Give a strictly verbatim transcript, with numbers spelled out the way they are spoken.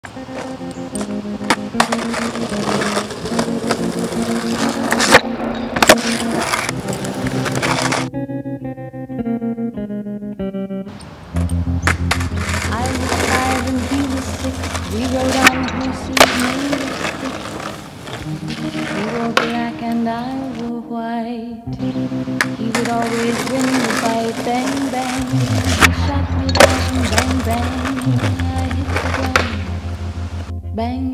We rode on horses made of sticks. He wore black and I wore white. He would always win the fight. Bang, bang. He shot me down. Bang, bang. I hit the ground. Bang.